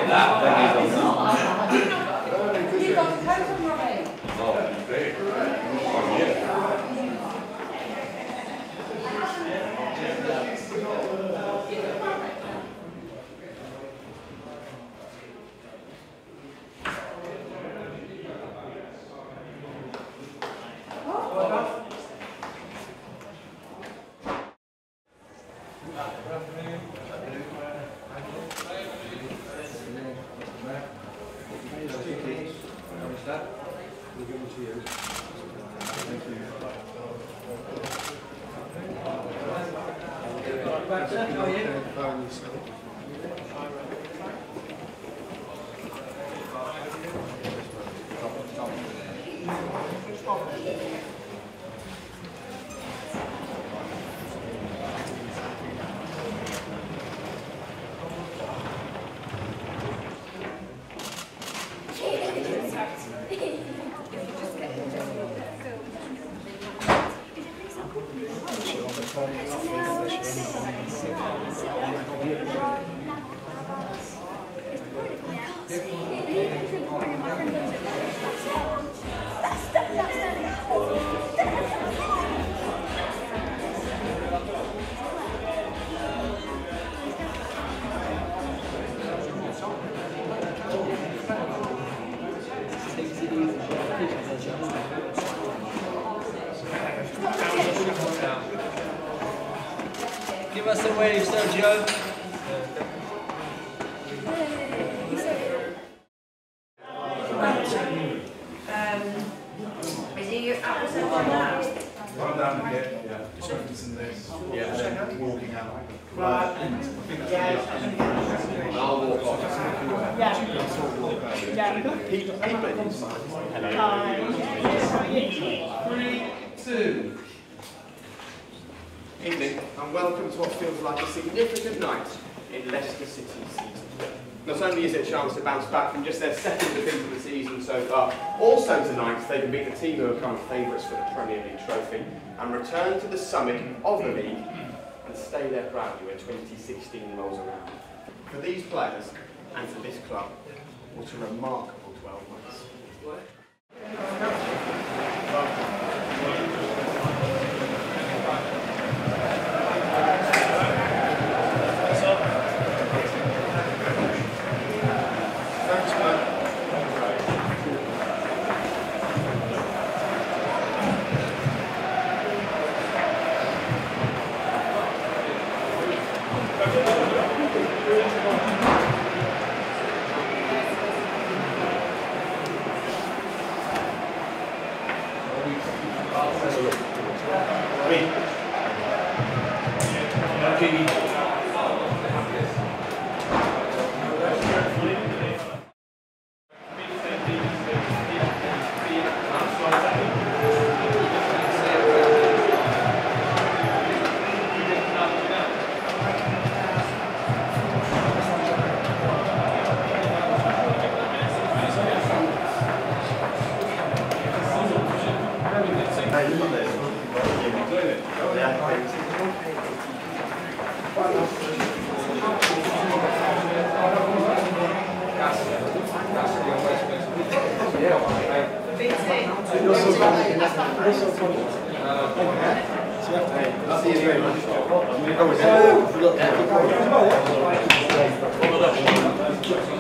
Give us a wave, Sergio. Is he episode one now? Well done again. Yeah. Just referencing this. Yeah. Walking out. Right. I'll walk off. Yeah. Hello. 3, 2. Evening, and welcome to what feels like a significant night in Leicester City season. Not only is it a chance to bounce back from just their second defeat of the season so far, also tonight they can beat the team who are current favourites for the Premier League trophy and return to the summit of the league and stay there proudly when 2016 rolls around. For these players and for this club, what a remarkable 12 months. Look.